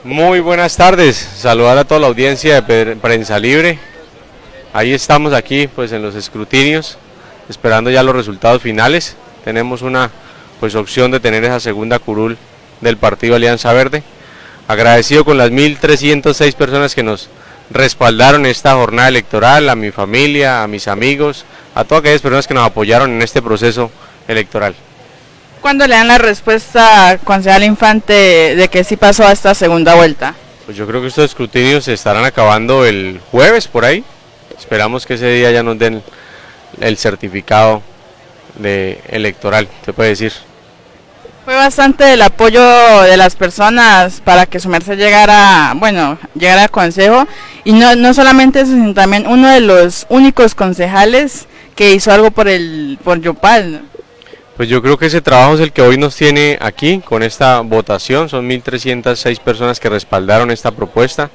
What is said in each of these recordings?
Muy buenas tardes, saludar a toda la audiencia de Prensa Libre. Ahí estamos aquí pues en los escrutinios, esperando ya los resultados finales. Tenemos una opción de tener esa segunda curul del partido Alianza Verde. Agradecido con las 1.306 personas que nos respaldaron en esta jornada electoral, a mi familia, a mis amigos, a todas aquellas personas que nos apoyaron en este proceso electoral. ¿Cuándo le dan la respuesta, concejal Infante, de que sí pasó a esta segunda vuelta? Pues yo creo que estos escrutinios se estarán acabando el jueves por ahí. Esperamos que ese día ya nos den el certificado electoral, se puede decir. Fue bastante el apoyo de las personas para que su merced llegara al consejo, y no solamente eso, sino también uno de los únicos concejales que hizo algo por Yopal, ¿no? Pues yo creo que ese trabajo es el que hoy nos tiene aquí con esta votación. Son 1.306 personas que respaldaron esta propuesta,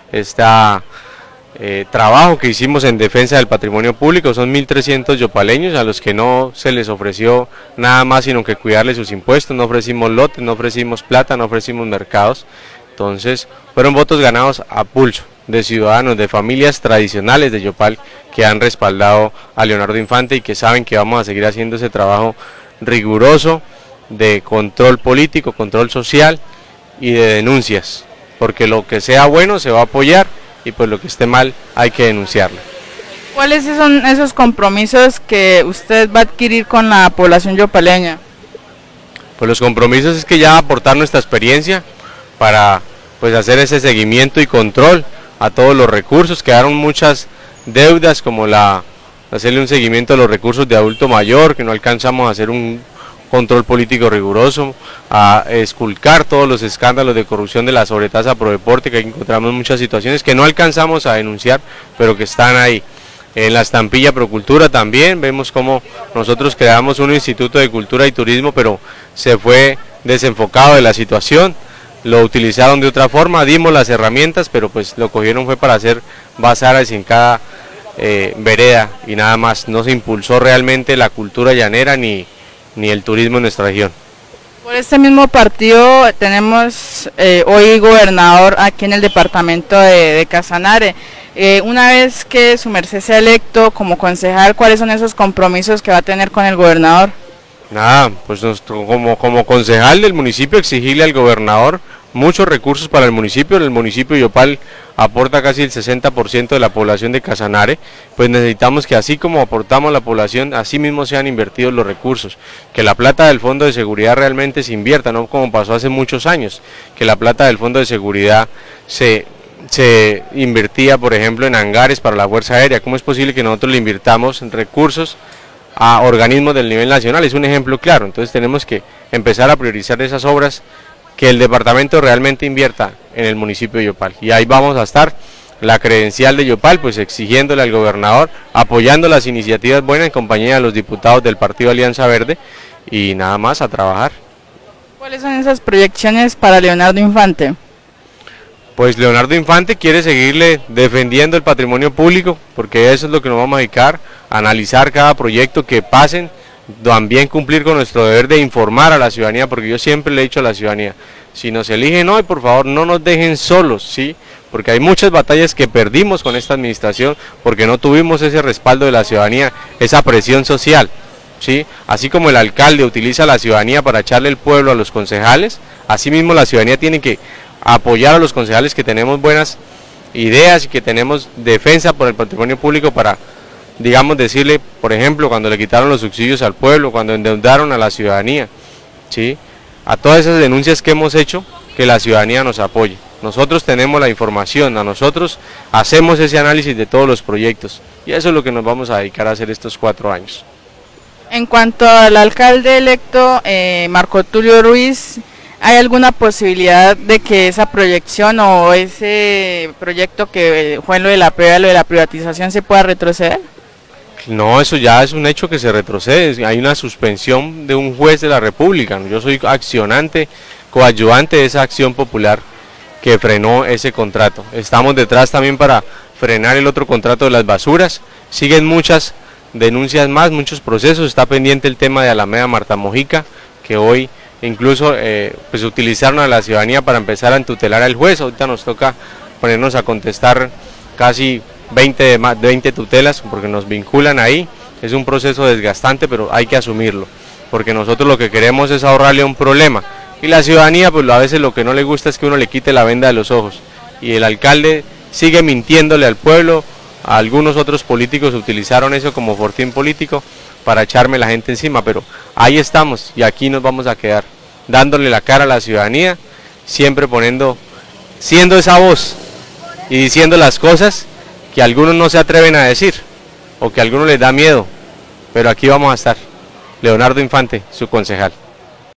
trabajo que hicimos en defensa del patrimonio público. Son 1.300 yopaleños a los que no se les ofreció nada más sino que cuidarles sus impuestos. No ofrecimos lotes, no ofrecimos plata, no ofrecimos mercados. Entonces fueron votos ganados a pulso de ciudadanos, de familias tradicionales de Yopal que han respaldado a Leonardo Infante y que saben que vamos a seguir haciendo ese trabajo riguroso de control político, control social y de denuncias, porque lo que sea bueno se va a apoyar y pues lo que esté mal hay que denunciarlo. ¿Cuáles son esos compromisos que usted va a adquirir con la población yopaleña? Pues los compromisos es que ya aportar nuestra experiencia para pues hacer ese seguimiento y control a todos los recursos. Quedaron muchas deudas como hacerle un seguimiento a los recursos de adulto mayor, que no alcanzamos a hacer un control político riguroso, a esculcar todos los escándalos de corrupción de la sobretasa Prodeporte, que encontramos muchas situaciones que no alcanzamos a denunciar, pero que están ahí. En la estampilla Procultura también vemos cómo nosotros creamos un instituto de cultura y turismo, pero se fue desenfocado de la situación, lo utilizaron de otra forma, dimos las herramientas, pero pues lo cogieron fue para hacer bazares en cada vereda y nada más. No se impulsó realmente la cultura llanera ni el turismo en nuestra región. Por este mismo partido tenemos hoy gobernador aquí en el departamento de Casanare. Una vez que su merced sea electo como concejal, ¿cuáles son esos compromisos que va a tener con el gobernador? Nada, pues como concejal del municipio exigirle al gobernador muchos recursos para el municipio de Yopal aporta casi el 60% de la población de Casanare, pues necesitamos que así como aportamos la población, así mismo sean invertidos los recursos, que la plata del Fondo de Seguridad realmente se invierta, no como pasó hace muchos años, que la plata del Fondo de Seguridad se invertía, por ejemplo, en hangares para la Fuerza Aérea. ¿Cómo es posible que nosotros le invirtamos en recursos a organismos del nivel nacional? Es un ejemplo claro. Entonces tenemos que empezar a priorizar esas obras, que el departamento realmente invierta en el municipio de Yopal, y ahí vamos a estar, la credencial de Yopal, pues exigiéndole al gobernador, apoyando las iniciativas buenas en compañía de los diputados del partido Alianza Verde, y nada más a trabajar. ¿Cuáles son esas proyecciones para Leonardo Infante? Pues Leonardo Infante quiere seguirle defendiendo el patrimonio público, porque eso es lo que nos vamos a dedicar, a analizar cada proyecto que pasen, también cumplir con nuestro deber de informar a la ciudadanía, porque yo siempre le he dicho a la ciudadanía, si nos eligen hoy, por favor no nos dejen solos, ¿sí? Porque hay muchas batallas que perdimos con esta administración, porque no tuvimos ese respaldo de la ciudadanía, esa presión social, ¿sí? Así como el alcalde utiliza a la ciudadanía para echarle el pueblo a los concejales, así mismo la ciudadanía tiene que apoyar a los concejales que tenemos buenas ideas y que tenemos defensa por el patrimonio público para, digamos, decirle, por ejemplo, cuando le quitaron los subsidios al pueblo, cuando endeudaron a la ciudadanía, ¿sí? A todas esas denuncias que hemos hecho, que la ciudadanía nos apoye. Nosotros tenemos la información, a nosotros hacemos ese análisis de todos los proyectos, y eso es lo que nos vamos a dedicar a hacer estos 4 años. En cuanto al alcalde electo, Marco Tulio Ruiz, ¿hay alguna posibilidad de que esa proyección o ese proyecto que fue lo de la privatización se pueda retroceder? No, eso ya es un hecho que se retrocede, hay una suspensión de un juez de la República. Yo soy accionante, coadyuvante de esa acción popular que frenó ese contrato. Estamos detrás también para frenar el otro contrato de las basuras. Siguen muchas denuncias más, muchos procesos. Está pendiente el tema de Alameda Marta Mojica, que hoy incluso pues utilizaron a la ciudadanía para empezar a entutelar al juez. Ahorita nos toca ponernos a contestar casi 20 tutelas porque nos vinculan ahí. Es un proceso desgastante, pero hay que asumirlo, porque nosotros lo que queremos es ahorrarle un problema, y la ciudadanía pues a veces lo que no le gusta es que uno le quite la venda de los ojos, y el alcalde sigue mintiéndole al pueblo. Algunos otros políticos utilizaron eso como fortín político para echarme la gente encima, pero ahí estamos y aquí nos vamos a quedar, dándole la cara a la ciudadanía, siempre siendo esa voz y diciendo las cosas que algunos no se atreven a decir o que a algunos les da miedo, pero aquí vamos a estar. Leonardo Infante, su concejal.